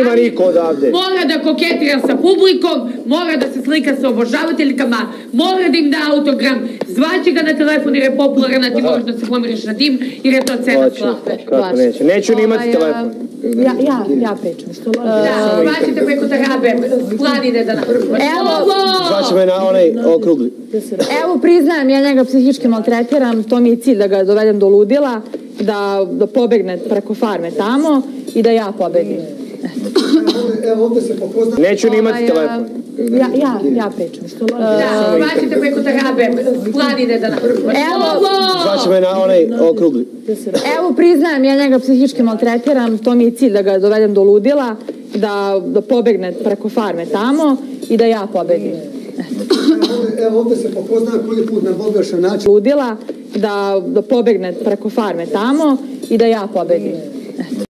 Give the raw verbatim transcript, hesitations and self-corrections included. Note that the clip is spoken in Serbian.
nema niko odavde. Mora da koketira sa publikom, mora da se slika sa obožavateljkama, mora da im da autogram, zvaće ga na telefon jer je popularan, a ti možeš da se pomiriš na tim, jer je to cena slave. Kako neću, neću ni imati telefon. Ja, ja, ja pričam. Da, zvaćete preko Tarabe, planine da napravimo. Zvaće me na onaj okrugli. Evo, priznajem, ja njega psihički maltretiram, to mi je cilj da ga dovedem do ludila, da, da pobegne preko farme tamo i da ja pobedim. Evo, ovde se popozna... Neću ni imati telefon. Ja, ja, ja pričam. Da, zvaćete preko Tarabe, planine da napravimo. Zvaće me na onaj okrugli. Evo, priznajem, ja njega psihički maltretiram, to mi je cilj da ga dovedem do ludila, da, da pobegne preko farme tamo i da ja pobedim. Evo, ovde se popozna koji put na pogrešan način. Ludila, da, da pobegne preko farme tamo i da ja pobedim.